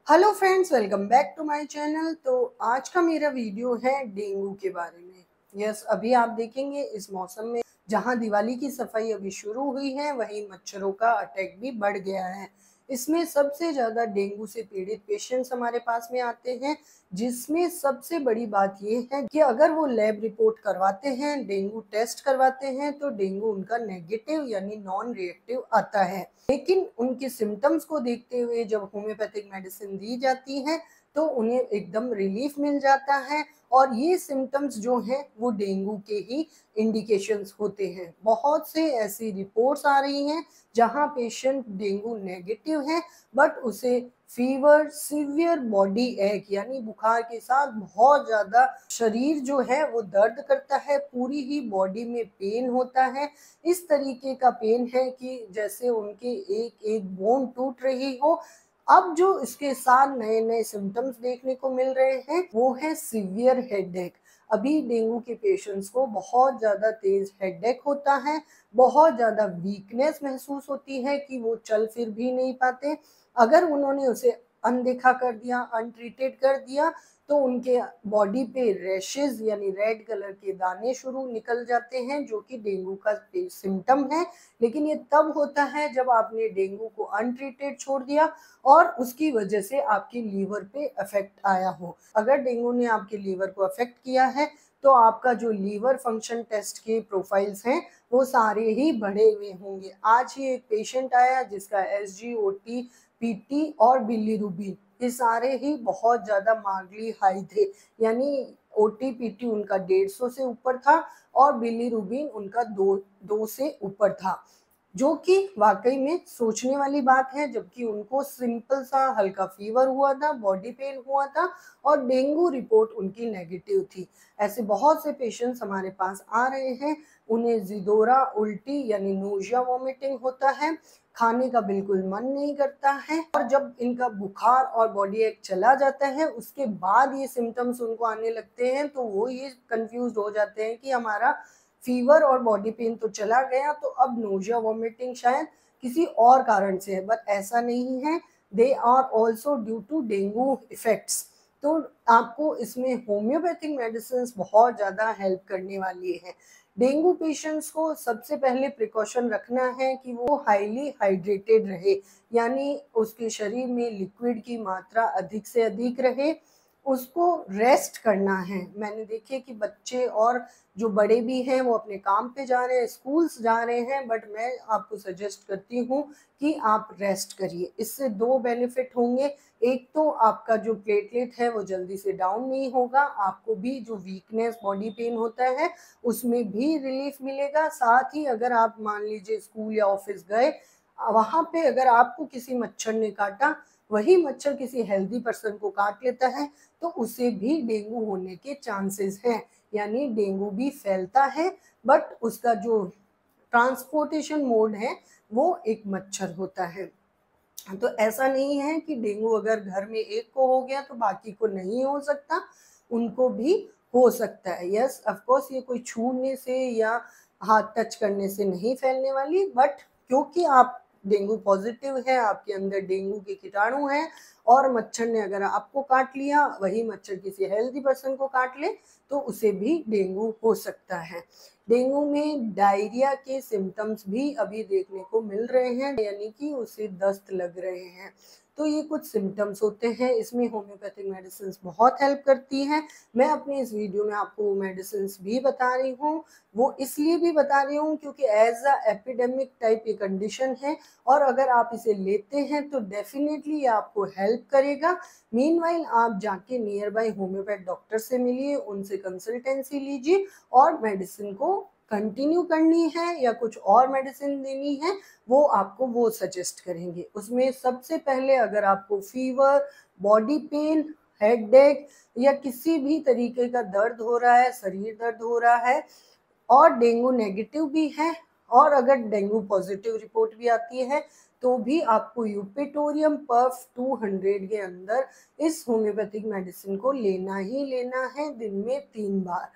Hello friends, welcome back to my channel. तो आज का मेरा वीडियो है डेंगू के बारे में। अभी आप देखेंगे इस मौसम में जहां दिवाली की सफाई अभी शुरू हुई है, वहीं मच्छरों का अटैक भी बढ़ गया है। इसमें सबसे ज़्यादा डेंगू से पीड़ित पेशेंट्स हमारे पास में आते हैं, जिसमें सबसे बड़ी बात यह है कि अगर वो लैब रिपोर्ट करवाते हैं, डेंगू टेस्ट करवाते हैं, तो डेंगू उनका नेगेटिव यानी नॉन रिएक्टिव आता है। लेकिन उनके सिम्टम्स को देखते हुए जब होम्योपैथिक मेडिसिन दी जाती है तो उन्हें एकदम रिलीफ मिल जाता है, और ये सिम्टम्स जो हैं वो डेंगू के ही इंडिकेशंस होते हैं। बहुत से ऐसी रिपोर्ट्स आ रही हैं जहां पेशेंट डेंगू नेगेटिव है, बट उसे फीवर, सीवियर बॉडी एक यानी बुखार के साथ बहुत ज़्यादा शरीर जो है वो दर्द करता है, पूरी ही बॉडी में पेन होता है। इस तरीके का पेन है कि जैसे उनके एक एक बोन टूट रही हो। अब जो इसके साथ नए नए सिम्टम्स देखने को मिल रहे हैं वो है सीवियर हेडेक। अभी डेंगू के पेशेंट्स को बहुत ज़्यादा तेज हेडेक होता है, बहुत ज़्यादा वीकनेस महसूस होती है कि वो चल फिर भी नहीं पाते। अगर उन्होंने उसे अनदेखा कर दिया, अनट्रीटेड कर दिया, तो उनके बॉडी पे रैशेज यानी रेड कलर के दाने शुरू निकल जाते हैं, जो कि डेंगू का सिम्टम है। लेकिन ये तब होता है जब आपने डेंगू को अनट्रीटेड छोड़ दिया और उसकी वजह से आपके लीवर पे अफेक्ट आया हो। अगर डेंगू ने आपके लीवर को अफेक्ट किया है तो आपका जो लीवर फंक्शन टेस्ट के प्रोफाइल्स हैं वो सारे ही बढ़े हुए होंगे। आज ही एक पेशेंट आया जिसका SGOT, PT और बिलीरुबिन ये सारे ही बहुत ज़्यादा मार्कली हाई थे, यानी OT-PT उनका 150 से ऊपर था और बिलीरुबिन उनका दो से ऊपर था, जो कि वाकई में सोचने वाली बात है। जबकि उनको सिंपल सा हल्का फीवर हुआ था, बॉडी पेन हुआ था और डेंगू रिपोर्ट उनकी नेगेटिव थी। ऐसे बहुत से पेशेंट्स हमारे पास आ रहे हैं, उन्हें जिदोरा, उल्टी यानी नोजिया, वॉमिटिंग होता है, खाने का बिल्कुल मन नहीं करता है, और जब इनका बुखार और बॉडी एक चला जाता है उसके बाद ये सिम्टम्स उनको आने लगते हैं, तो वो ये कंफ्यूज हो जाते हैं कि हमारा फीवर और बॉडी पेन तो चला गया, तो अब नोजिया, वॉमिटिंग शायद किसी और कारण से है, बट ऐसा नहीं है। They are also due to dengue effects. तो आपको इसमें होम्योपैथिक मेडिसिन बहुत ज़्यादा हेल्प करने वाली है। डेंगू पेशेंट्स को सबसे पहले प्रिकॉशन रखना है कि वो हाईली हाइड्रेटेड रहे, यानी उसके शरीर में लिक्विड की मात्रा अधिक से अधिक रहे। उसको रेस्ट करना है। मैंने देखे कि बच्चे और जो बड़े भी हैं वो अपने काम पे जा रहे हैं, स्कूल्स जा रहे हैं, बट मैं आपको सजेस्ट करती हूँ कि आप रेस्ट करिए। इससे दो बेनिफिट होंगे। एक तो आपका जो प्लेटलेट है वो जल्दी से डाउन नहीं होगा, आपको भी जो वीकनेस, बॉडी पेन होता है उसमें भी रिलीफ मिलेगा। साथ ही अगर आप मान लीजिए स्कूल या ऑफिस गए, वहाँ पे अगर आपको किसी मच्छर ने काटा, वही मच्छर किसी हेल्दी पर्सन को काट लेता है, तो उसे भी डेंगू होने के चांसेस हैं। यानी डेंगू भी फैलता है, बट उसका जो ट्रांसपोर्टेशन मोड है वो एक मच्छर होता है। तो ऐसा नहीं है कि डेंगू अगर घर में एक को हो गया तो बाकी को नहीं हो सकता, उनको भी हो सकता है। यस, ऑफ कोर्स ये कोई छूने से या हाथ टच करने से नहीं फैलने वाली, बट क्योंकि आप डेंगू पॉजिटिव है, आपके अंदर डेंगू के कीटाणु हैं, और मच्छर ने अगर आपको काट लिया, वही मच्छर किसी हेल्दी पर्सन को काट ले, तो उसे भी डेंगू हो सकता है। डेंगू में डायरिया के सिम्टम्स भी अभी देखने को मिल रहे हैं, यानी कि उसे दस्त लग रहे हैं। तो ये कुछ सिम्टम्स होते हैं। इसमें होम्योपैथिक मेडिसिन बहुत हेल्प करती हैं। मैं अपने इस वीडियो में आपको वो मेडिसिन भी बता रही हूँ। वो इसलिए भी बता रही हूँ क्योंकि एज अ एपिडेमिक टाइप ये कंडीशन है, और अगर आप इसे लेते हैं तो डेफिनेटली ये आपको हेल्प करेगा। मीनवाइल आप जाके नियर बाय होम्योपैथ डॉक्टर से मिलिए, उनसे कंसल्टेंसी लीजिए, और मेडिसिन को कंटिन्यू करनी है या कुछ और मेडिसिन देनी है वो आपको वो सजेस्ट करेंगे। उसमें सबसे पहले अगर आपको फीवर, बॉडी पेन, हेडेक या किसी भी तरीके का दर्द हो रहा है, शरीर दर्द हो रहा है, और डेंगू नेगेटिव भी है, और अगर डेंगू पॉजिटिव रिपोर्ट भी आती है, तो भी आपको यूपेटोरियम पर्फ 200 के अंदर इस होम्योपैथिक मेडिसिन को लेना ही लेना है, दिन में 3 बार।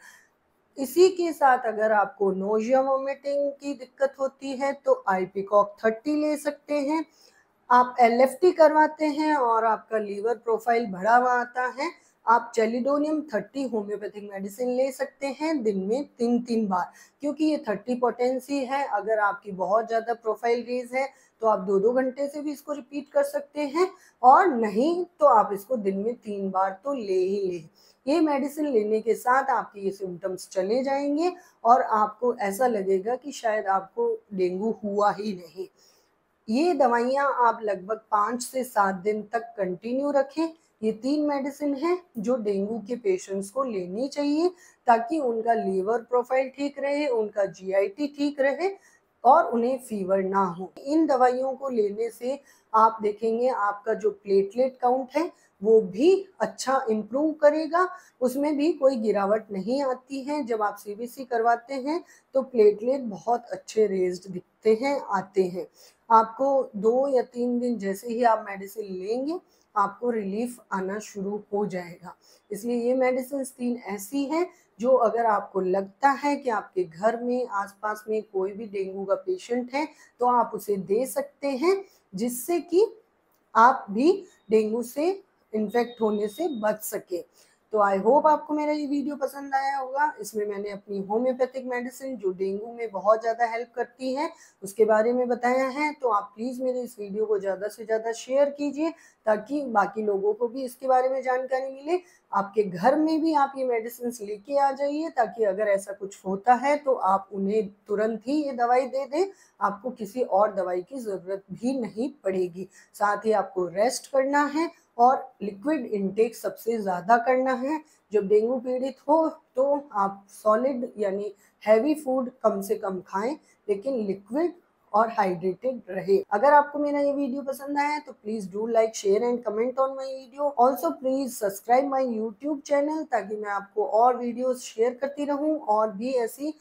इसी के साथ अगर आपको नोजिया, वोमिटिंग की दिक्कत होती है तो आइपिकॉक 30 ले सकते हैं। आप LFT करवाते हैं और आपका लीवर प्रोफाइल बढ़ा हुआ आता है, आप चैलिडोनियम 30 होम्योपैथिक मेडिसिन ले सकते हैं दिन में 3-3 बार, क्योंकि ये 30 पोटेंसी है। अगर आपकी बहुत ज़्यादा प्रोफाइल रेज है तो आप 2-2 घंटे से भी इसको रिपीट कर सकते हैं, और नहीं तो आप इसको दिन में 3 बार तो ले ही लें। ये मेडिसिन लेने के साथ आपके ये सिम्टम्स चले जाएंगे और आपको ऐसा लगेगा कि शायद आपको डेंगू हुआ ही नहीं। ये दवाइयाँ आप लगभग 5 से 7 दिन तक कंटिन्यू रखें। ये 3 मेडिसिन हैं जो डेंगू के पेशेंट्स को लेनी चाहिए, ताकि उनका लीवर प्रोफाइल ठीक रहे, उनका GIT ठीक रहे और उन्हें फीवर ना हो। इन दवाइयों को लेने से आप देखेंगे आपका जो प्लेटलेट काउंट है वो भी अच्छा इम्प्रूव करेगा, उसमें भी कोई गिरावट नहीं आती है। जब आप CBC करवाते हैं तो प्लेटलेट बहुत अच्छे रेज्ड दिखते हैं, आते हैं। आपको 2 या 3 दिन जैसे ही आप मेडिसिन लेंगे आपको रिलीफ आना शुरू हो जाएगा। इसलिए ये मेडिसिन 3 ऐसी हैं जो अगर आपको लगता है कि आपके घर में आसपास में कोई भी डेंगू का पेशेंट है तो आप उसे दे सकते हैं, जिससे कि आप भी डेंगू से इन्फेक्ट होने से बच सके। तो आई होप आपको मेरा ये वीडियो पसंद आया होगा। इसमें मैंने अपनी होम्योपैथिक मेडिसिन जो डेंगू में बहुत ज़्यादा हेल्प करती है उसके बारे में बताया है। तो आप प्लीज़ मेरे इस वीडियो को ज़्यादा से ज़्यादा शेयर कीजिए, ताकि बाकी लोगों को भी इसके बारे में जानकारी मिले। आपके घर में भी आप ये मेडिसिन लेके आ जाइए, ताकि अगर ऐसा कुछ होता है तो आप उन्हें तुरंत ही ये दवाई दे दें, आपको किसी और दवाई की ज़रूरत भी नहीं पड़ेगी। साथ ही आपको रेस्ट करना है और लिक्विड इनटेक सबसे ज़्यादा करना है। जब डेंगू पीड़ित हो तो आप सॉलिड यानी हैवी फूड कम से कम खाएं, लेकिन लिक्विड और हाइड्रेटेड रहे। अगर आपको मेरा ये वीडियो पसंद आया है तो please do like, share and comment on my video. Also please subscribe my YouTube channel, ताकि मैं आपको और वीडियोस शेयर करती रहूं और भी ऐसी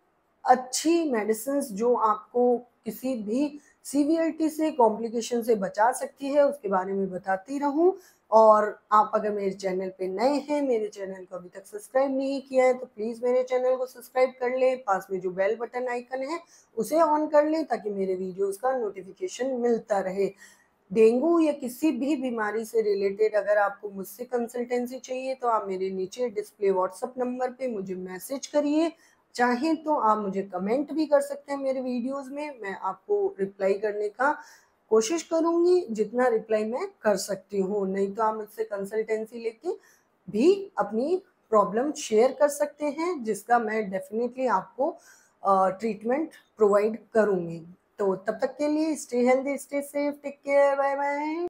अच्छी मेडिसिन्स जो आपको किसी भी सीवियरिटी से, कॉम्प्लिकेशन से बचा सकती है, उसके बारे में बताती रहूं। और आप अगर मेरे चैनल पे नए हैं, मेरे चैनल को अभी तक सब्सक्राइब नहीं किया है तो प्लीज़ मेरे चैनल को सब्सक्राइब कर लें। पास में जो बेल बटन आइकन है उसे ऑन कर लें, ताकि मेरे वीडियोस का नोटिफिकेशन मिलता रहे। डेंगू या किसी भी बीमारी से रिलेटेड अगर आपको मुझसे कंसल्टेंसी चाहिए तो आप मेरे नीचे डिस्प्ले व्हाट्सएप नंबर पे मुझे मैसेज करिए। चाहें तो आप मुझे कमेंट भी कर सकते हैं मेरे वीडियोस में, मैं आपको रिप्लाई करने का कोशिश करूंगी, जितना रिप्लाई मैं कर सकती हूँ। नहीं तो आप मुझसे कंसल्टेंसी लेके भी अपनी प्रॉब्लम शेयर कर सकते हैं, जिसका मैं डेफिनेटली आपको ट्रीटमेंट प्रोवाइड करूंगी। तो तब तक के लिए stay healthy, stay safe, take care, bye bye.